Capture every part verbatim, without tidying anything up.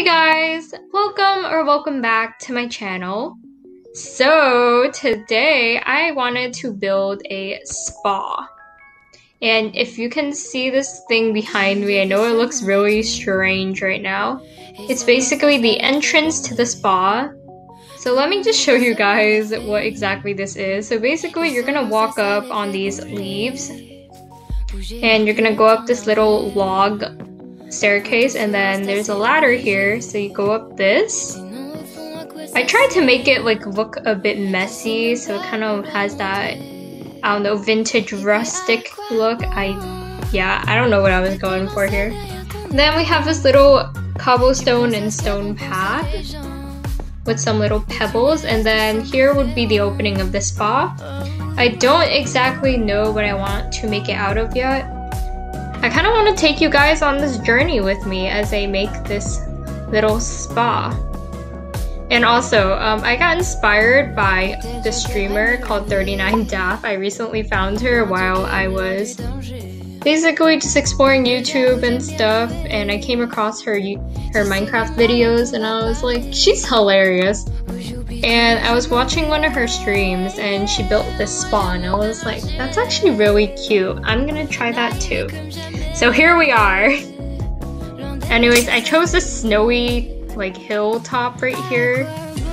Hey guys, welcome or welcome back to my channel. So today I wanted to build a spa. And if you can see this thing behind me, I know it looks really strange right now. It's basically the entrance to the spa. So let me just show you guys what exactly this is. So basically you're gonna walk up on these leaves and you're gonna go up this little log staircase, and then there's a ladder here, so you go up this. I tried to make it like look a bit messy, so it kind of has that, I don't know, vintage rustic look. I yeah I don't know what I was going for here. Then we have this little cobblestone and stone path with some little pebbles, and then here would be the opening of the spa. I don't exactly know what I want to make it out of yet. I kind of want to take you guys on this journey with me as I make this little spa. And also, um, I got inspired by this streamer called thirty-nine Daff. I recently found her while I was basically just exploring YouTube and stuff, and I came across her her Minecraft videos, and I was like, she's hilarious. And I was watching one of her streams, and she built this spa, and I was like, that's actually really cute. I'm gonna try that too. So here we are. Anyways, I chose this snowy like hilltop right here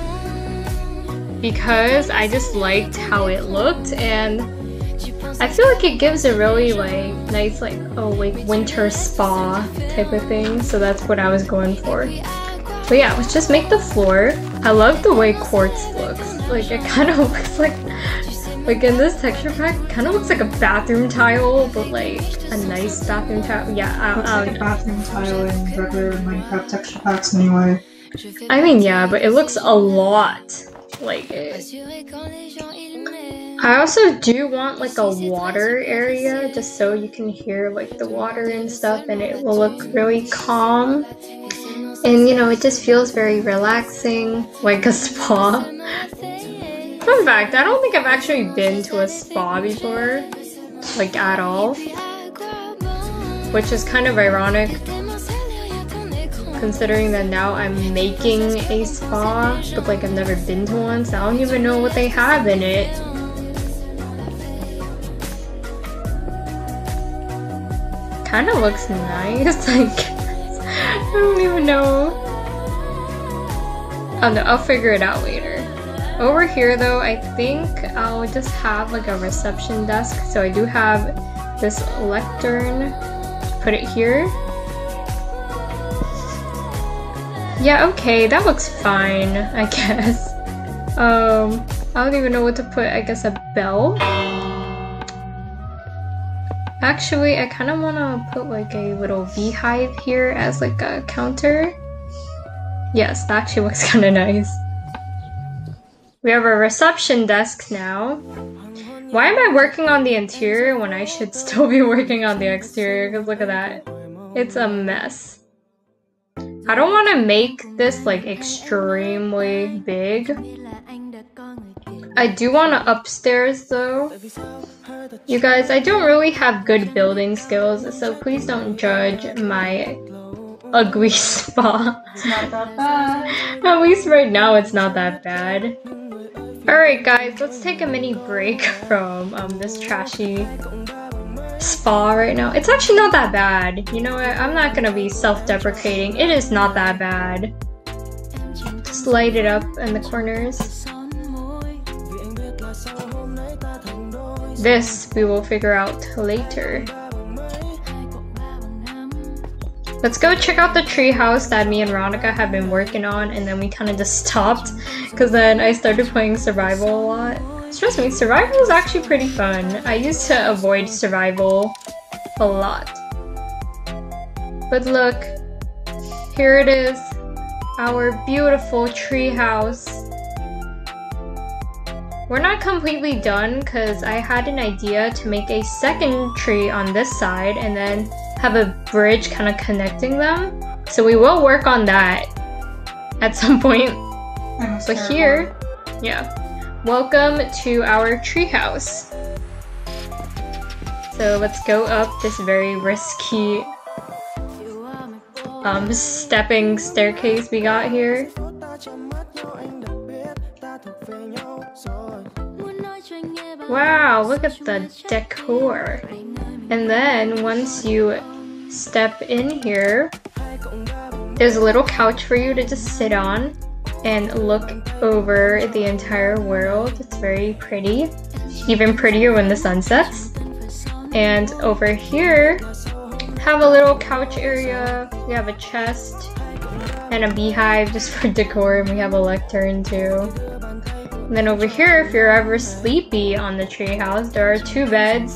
because I just liked how it looked, and I feel like it gives a really like nice like oh like winter spa type of thing. So that's what I was going for. But yeah, let's just make the floor. I love the way quartz looks. Like it kind of looks like, like in this texture pack, it kind of looks like a bathroom tile, but like a nice bathroom tile. Yeah, I, looks I, like a bathroom tile in regular Minecraft texture packs anyway. I mean, yeah, but it looks a lot like it. I also do want like a water area, just so you can hear like the water and stuff, and it will look really calm. And you know, it just feels very relaxing, like a spa. Fun fact, I don't think I've actually been to a spa before, like at all. Which is kind of ironic, considering that now I'm making a spa, but like I've never been to one, so I don't even know what they have in it. Kinda looks nice, like I don't even know. Oh no, I'll figure it out later. Over here though, I think I'll just have like a reception desk. So I do have this lectern. Put it here. Yeah, okay, that looks fine, I guess. Um, I don't even know what to put. I guess a bell. Actually, I kind of want to put like a little beehive here as like a counter. Yes, that actually looks kind of nice. We have a reception desk now. Why am I working on the interior when I should still be working on the exterior? Because look at that. It's a mess. I don't want to make this like extremely big. I do want to upstairs though. You guys, I don't really have good building skills, so please don't judge my ugly spa. It's not that bad. At least right now it's not that bad. Alright guys, let's take a mini break from um, this trashy spa right now. It's actually not that bad. You know what? I'm not gonna be self-deprecating. It is not that bad. Just light it up in the corners. This we will figure out later. Let's go check out the treehouse that me and Ronica have been working on, and then we kind of just stopped because then I started playing survival a lot. Trust me, survival is actually pretty fun. I used to avoid survival a lot. But look, here it is, our beautiful treehouse. We're not completely done because I had an idea to make a second tree on this side and then have a bridge kind of connecting them. So we will work on that at some point. But here, yeah, welcome to our treehouse. So let's go up this very risky um, stepping staircase we got here. Wow, look at the decor. And then once you step in here, there's a little couch for you to just sit on and look over the entire world. It's very pretty, even prettier when the sun sets. And over here, have a little couch area. We have a chest and a beehive just for decor, and we have a lectern too. And then over here, if you're ever sleepy on the treehouse, there are two beds.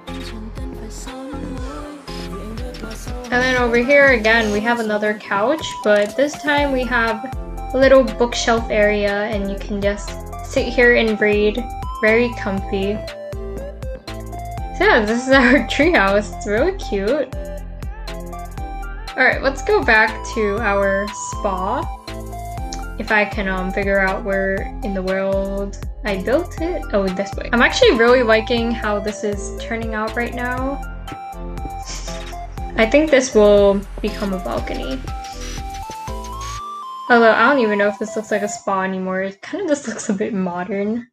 And then over here again, we have another couch, but this time we have a little bookshelf area, and you can just sit here and read. Very comfy. So yeah, this is our treehouse. It's really cute. Alright, let's go back to our spa. If I can um, figure out where in the world I built it. Oh, this way. I'm actually really liking how this is turning out right now. I think this will become a balcony. Although I don't even know if this looks like a spa anymore. It kind of just looks a bit modern.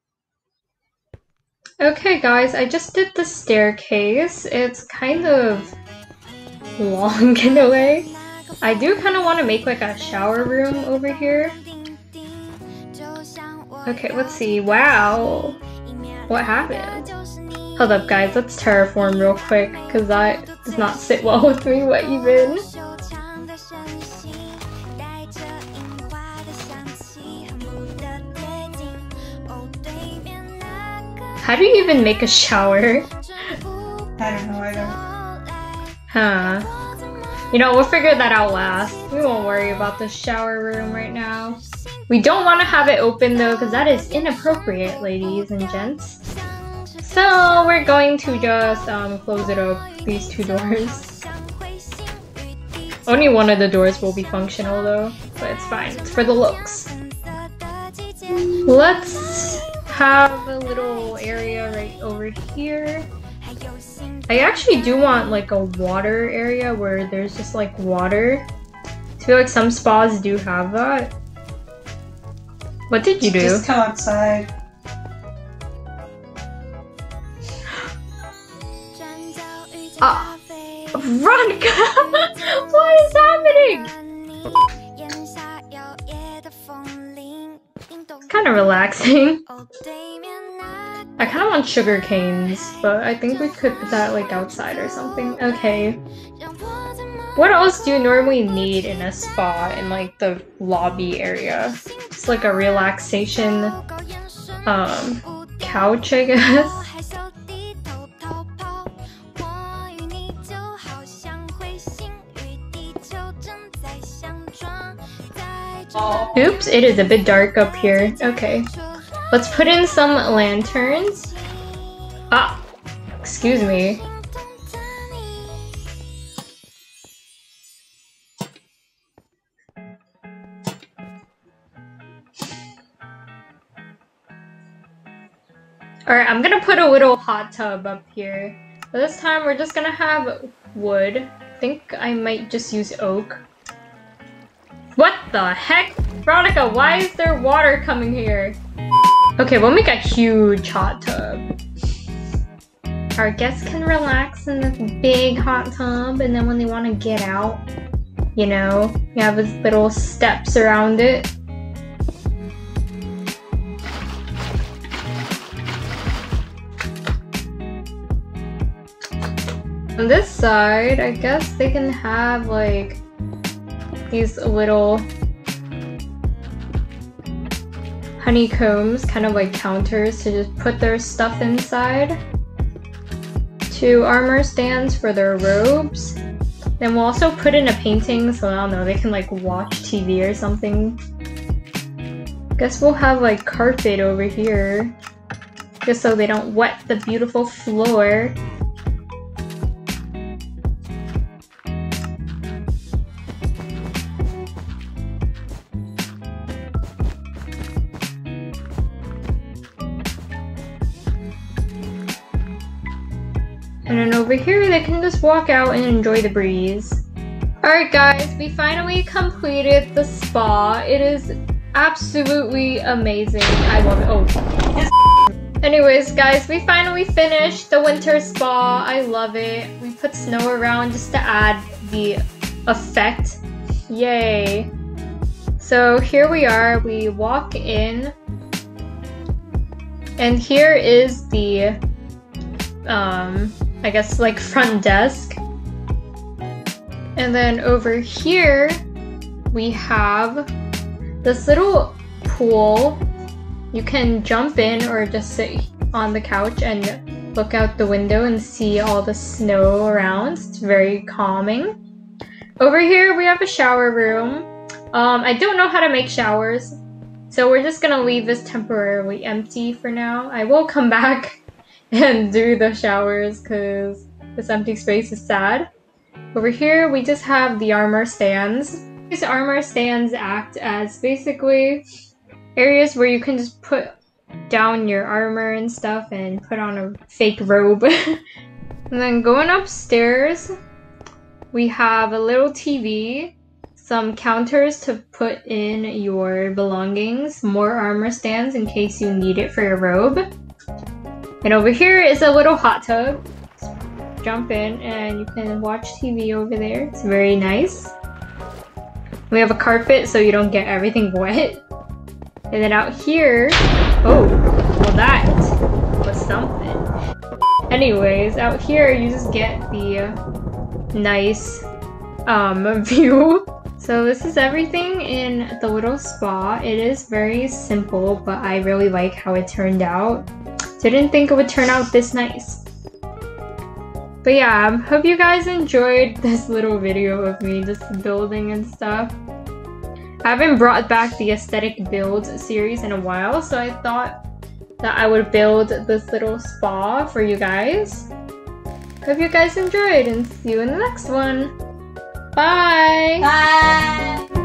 Okay guys, I just did the staircase. It's kind of long in a way. I do kind of want to make like a shower room over here. Okay, let's see. Wow. What happened? Hold up guys, let's terraform real quick because that does not sit well with me. What even? How do you even make a shower? I don't know either. Huh. You know, we'll figure that out last. We won't worry about the shower room right now. We don't want to have it open though, because that is inappropriate, ladies and gents. So we're going to just um, close it up, these two doors. Only one of the doors will be functional though, but it's fine. It's for the looks. Let's have a little area right over here. I actually do want like a water area where there's just like water. I feel like some spas do have that. What did you do? Just come outside. Ah, Veronica! What is happening? It's kind of relaxing. I kind of want sugar canes, but I think we could put that like outside or something. Okay. What else do you normally need in a spa in like the lobby area? Just like a relaxation um, couch, I guess. Oops, it is a bit dark up here. Okay. Let's put in some lanterns. Ah, excuse me. Alright, I'm gonna put a little hot tub up here. But this time we're just gonna have wood. I think I might just use oak. What the heck? Veronica, why is there water coming here? Okay, we'll make a huge hot tub. Our guests can relax in this big hot tub, and then when they want to get out, you know, you have these little steps around it. On this side, I guess they can have like these little honeycombs, kind of like counters to just put their stuff inside. Two armor stands for their robes. Then we'll also put in a painting, so I don't know, they can like watch T V or something. Guess we'll have like carpet over here, just so they don't wet the beautiful floor. And then over here, they can just walk out and enjoy the breeze. Alright guys, we finally completed the spa. It is absolutely amazing. I love it. Oh. Anyways guys, we finally finished the winter spa. I love it. We put snow around just to add the effect. Yay. So here we are. We walk in. And here is the, um, I guess like front desk. And then over here, we have this little pool. You can jump in or just sit on the couch and look out the window and see all the snow around. It's very calming. Over here, we have a shower room. Um, I don't know how to make showers, so we're just gonna leave this temporarily empty for now. I will come back and do the showers because this empty space is sad. Over here, we just have the armor stands. These armor stands act as basically areas where you can just put down your armor and stuff and put on a fake robe. And then going upstairs, we have a little T V, some counters to put in your belongings, more armor stands in case you need it for your robe. And over here is a little hot tub. Jump in and you can watch T V over there. It's very nice. We have a carpet so you don't get everything wet. And then out here, oh, well that was something. Anyways, out here you just get the nice um, view. So this is everything in the little spa. It is very simple, but I really like how it turned out. Didn't think it would turn out this nice. But yeah, hope you guys enjoyed this little video of me just building and stuff. I haven't brought back the aesthetic build series in a while, so I thought that I would build this little spa for you guys. Hope you guys enjoyed and see you in the next one. Bye! Bye!